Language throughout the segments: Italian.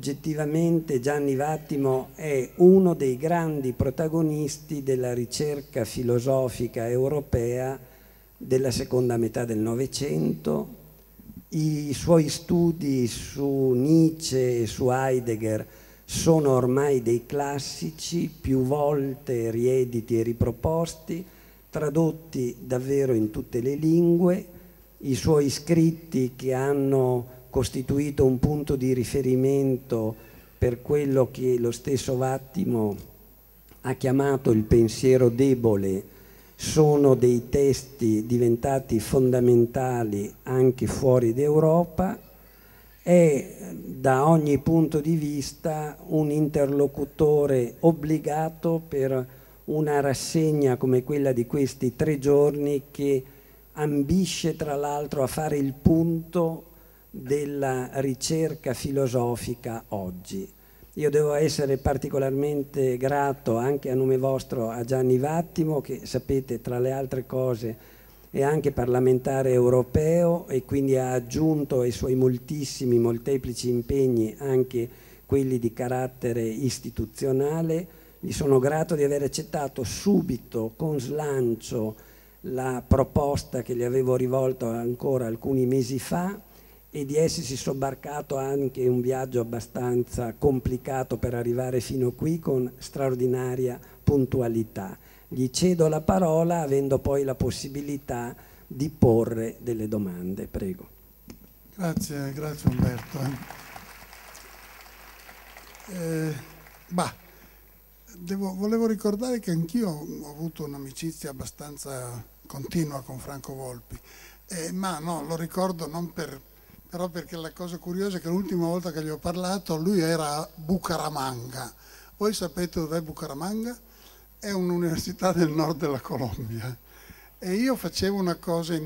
oggettivamente Gianni Vattimo è uno dei grandi protagonisti della ricerca filosofica europea della seconda metà del Novecento. I suoi studi su Nietzsche e su Heidegger sono ormai dei classici, più volte riediti e riproposti, tradotti davvero in tutte le lingue. I suoi scritti, che hanno costituito un punto di riferimento per quello che lo stesso Vattimo ha chiamato il pensiero debole, sono dei testi diventati fondamentali anche fuori d'Europa. È da ogni punto di vista un interlocutore obbligato per una rassegna come quella di questi 3 giorni, che ambisce tra l'altro a fare il punto della ricerca filosofica oggi. Io devo essere particolarmente grato anche a nome vostro a Gianni Vattimo, che sapete tra le altre cose è anche parlamentare europeo e quindi ha aggiunto ai suoi molteplici impegni anche quelli di carattere istituzionale. Gli sono grato di aver accettato subito, con slancio, la proposta che gli avevo rivolto ancora alcuni mesi fa e di essersi sobbarcato anche un viaggio abbastanza complicato per arrivare fino qui con straordinaria puntualità. Gli cedo la parola avendo poi la possibilità di porre delle domande. Prego. Grazie Umberto. Volevo ricordare che anch'io ho avuto un'amicizia abbastanza continua con Franco Volpi, ma no, lo ricordo non però perché la cosa curiosa è che l'ultima volta che gli ho parlato lui era a Bucaramanga. Voi sapete dov'è Bucaramanga? È un'università del nord della Colombia e io facevo una cosa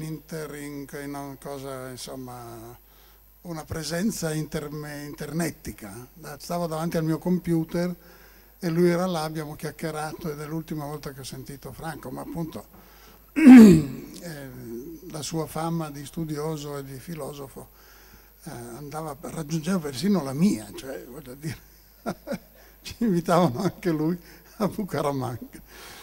una presenza internetica. Stavo davanti al mio computer e lui era là, abbiamo chiacchierato ed è l'ultima volta che ho sentito Franco, ma appunto la sua fama di studioso e di filosofo raggiungeva persino la mia, cioè voglio dire, ci invitavano anche lui a Bucaramanga.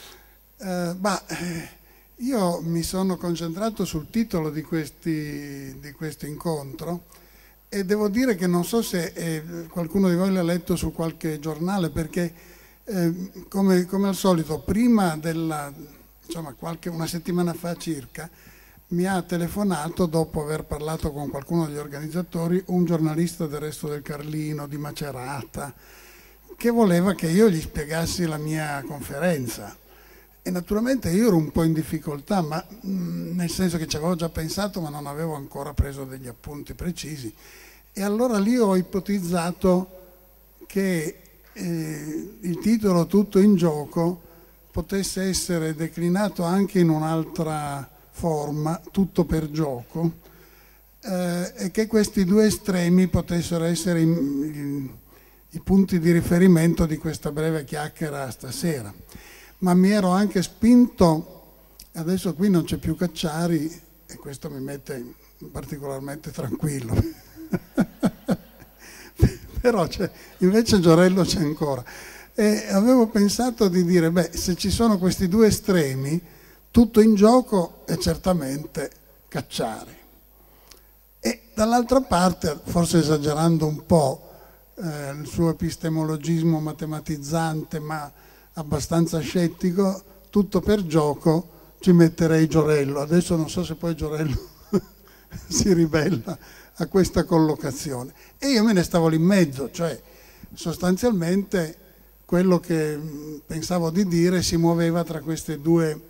Io mi sono concentrato sul titolo di questo incontro e devo dire che non so se qualcuno di voi l'ha letto su qualche giornale, perché come al solito prima una settimana fa circa mi ha telefonato, dopo aver parlato con qualcuno degli organizzatori, un giornalista del Resto del Carlino di Macerata, che voleva che io gli spiegassi la mia conferenza. E naturalmente io ero un po' in difficoltà, ma nel senso che ci avevo già pensato, ma non avevo ancora preso degli appunti precisi. E allora lì ho ipotizzato che il titolo Tutto in gioco potesse essere declinato anche in un'altra forma, Tutto per gioco, e che questi 2 estremi potessero essere i punti di riferimento di questa breve chiacchiera stasera. Ma mi ero anche spinto, adesso qui non c'è più Cacciari e questo mi mette particolarmente tranquillo, però invece Giorello c'è ancora. E avevo pensato di dire, se ci sono questi 2 estremi, tutto in gioco è certamente Cacciari. E dall'altra parte, forse esagerando un po', il suo epistemologismo matematizzante, ma abbastanza scettico, tutto per gioco, ci metterei Giorello. Adesso non so se poi Giorello si ribella a questa collocazione. E io me ne stavo lì in mezzo, cioè sostanzialmente quello che pensavo di dire si muoveva tra questi due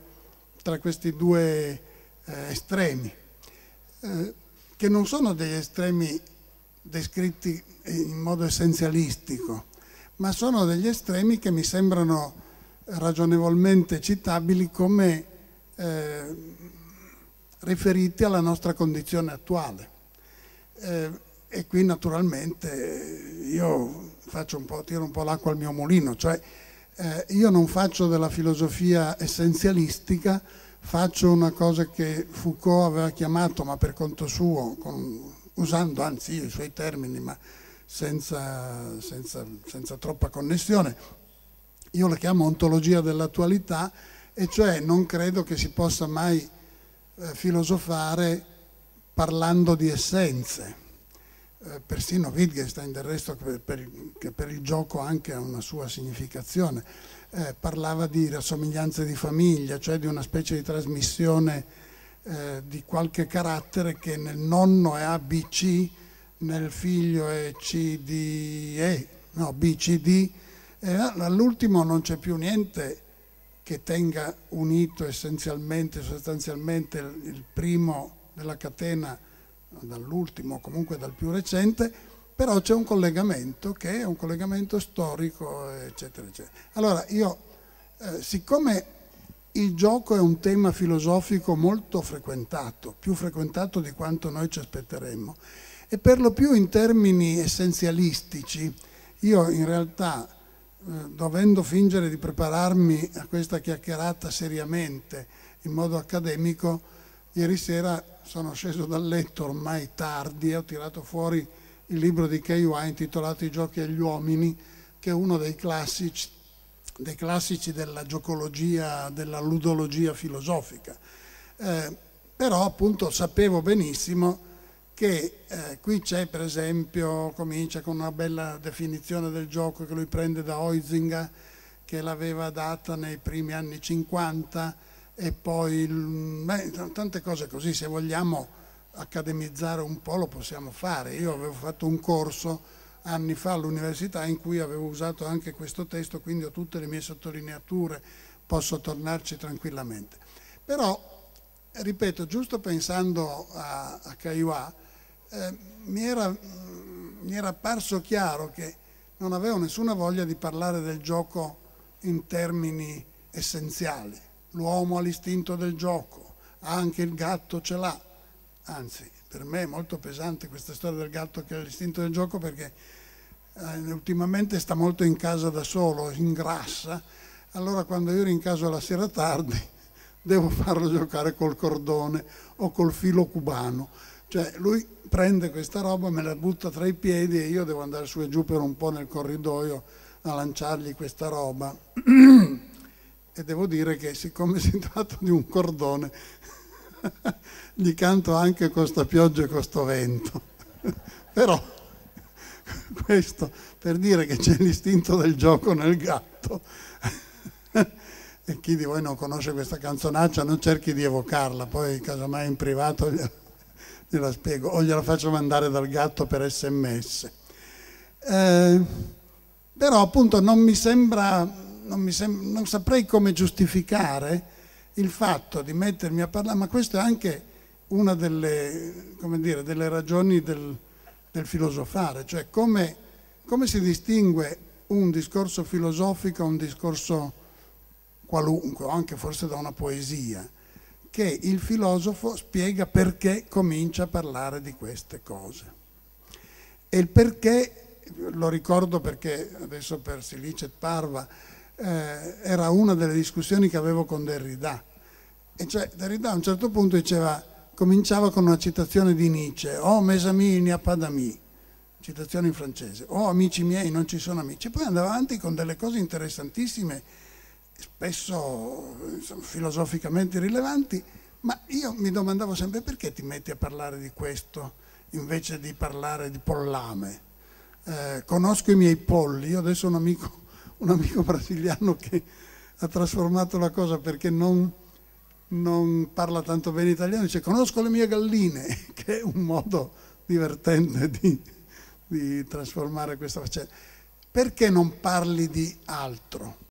estremi, che non sono degli estremi descritti in modo essenzialistico, ma sono degli estremi che mi sembrano ragionevolmente citabili come riferiti alla nostra condizione attuale. E qui naturalmente io tiro un po' l'acqua al mio mulino, cioè io non faccio della filosofia essenzialistica, faccio una cosa che Foucault aveva chiamato, ma per conto suo, usando anzi io i suoi termini, ma senza troppa connessione. Io la chiamo ontologia dell'attualità, e cioè non credo che si possa mai filosofare parlando di essenze. Persino Wittgenstein, del resto, che per il gioco anche ha una sua significazione, parlava di rassomiglianze di famiglia, cioè di una specie di trasmissione di qualche carattere che nel nonno è ABC, nel figlio è CDE, no, BCD, e all'ultimo non c'è più niente che tenga unito essenzialmente, sostanzialmente il primo della catena dall'ultimo, comunque dal più recente, però c'è un collegamento che è un collegamento storico, eccetera, eccetera. Allora io, siccome il gioco è un tema filosofico molto frequentato, più frequentato di quanto noi ci aspetteremmo, e per lo più in termini essenzialistici, io in realtà, dovendo fingere di prepararmi a questa chiacchierata seriamente, in modo accademico, ieri sera sono sceso dal letto ormai tardi e ho tirato fuori il libro di Caillois intitolato I giochi agli uomini, che è uno dei classici della giocologia, della ludologia filosofica. Però appunto sapevo benissimo che qui c'è, per esempio, comincia con una bella definizione del gioco che lui prende da Huizinga, che l'aveva data nei primi anni 50, e poi tante cose così. Se vogliamo accademizzare un po' lo possiamo fare. Io avevo fatto un corso anni fa all'università in cui avevo usato anche questo testo, quindi ho tutte le mie sottolineature, posso tornarci tranquillamente. Però, ripeto, giusto pensando a Caillois, mi era apparso chiaro che non avevo nessuna voglia di parlare del gioco in termini essenziali. L'uomo ha l'istinto del gioco, anche il gatto ce l'ha. Anzi, per me è molto pesante questa storia del gatto che ha l'istinto del gioco, perché ultimamente sta molto in casa da solo, ingrassa. Allora quando io rincasio la sera tardi devo farlo giocare col cordone o col filo cubano. Cioè lui prende questa roba, me la butta tra i piedi e io devo andare su e giù per un po' nel corridoio a lanciargli questa roba. E devo dire che, siccome si tratta di un cordone, gli canto anche con sta pioggia e con sto vento. Però questo per dire che c'è l'istinto del gioco nel gatto. E chi di voi non conosce questa canzonaccia non cerchi di evocarla, poi casomai in privato gliela spiego o gliela faccio mandare dal gatto per SMS. Però appunto non saprei come giustificare il fatto di mettermi a parlare, ma questo è anche una delle, come dire, delle ragioni del filosofare, cioè come si distingue un discorso filosofico da un discorso qualunque, o anche forse da una poesia, che il filosofo spiega perché comincia a parlare di queste cose. E il perché, lo ricordo perché adesso per Silice et Parva, era una delle discussioni che avevo con Derrida. E cioè Derrida a un certo punto cominciava con una citazione di Nietzsche: «Oh mes amis, il n'y a pas d'amis», citazione in francese, «Oh amici miei, non ci sono amici». Poi andava avanti con delle cose interessantissime, spesso filosoficamente rilevanti, ma io mi domandavo sempre: perché ti metti a parlare di questo invece di parlare di pollame? Conosco i miei polli. Io adesso ho un amico brasiliano che ha trasformato la cosa, perché non parla tanto bene italiano, dice conosco le mie galline, che è un modo divertente di trasformare questa faccenda. Perché non parli di altro?